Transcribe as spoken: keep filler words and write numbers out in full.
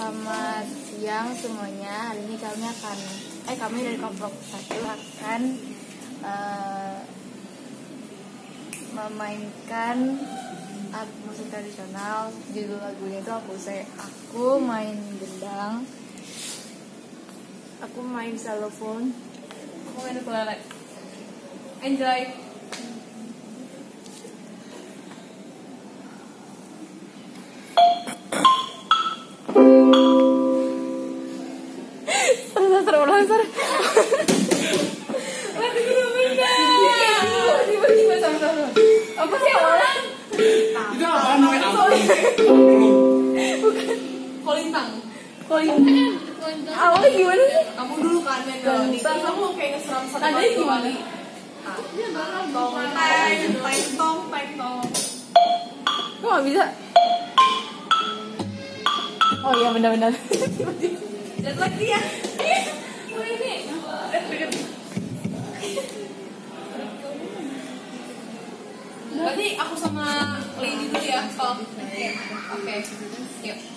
Selamat siang semuanya. Hari ini kami akan, eh kami dari kelompok satu akan uh, memainkan alat musik tradisional. Judul lagunya itu aku saya aku main gendang, aku main xylophone, aku main ukulele. Enjoy. Terulang sar. Apa sih orang? Itu apaan namanya? Bukan. Kolintang. Kolintang. Awalnya gimana sih? Kamu dulu kan yang kolintang, kamu kayak ngeseram-seram. Nadanya gimana? Dia barang tong teng teng tong teng tong. Kok nggak bisa? Oh iya benar-benar. Lihat lagi ya. Oh ini. Berarti aku sama Lady dulu ya. Oke. Oke. Yuk.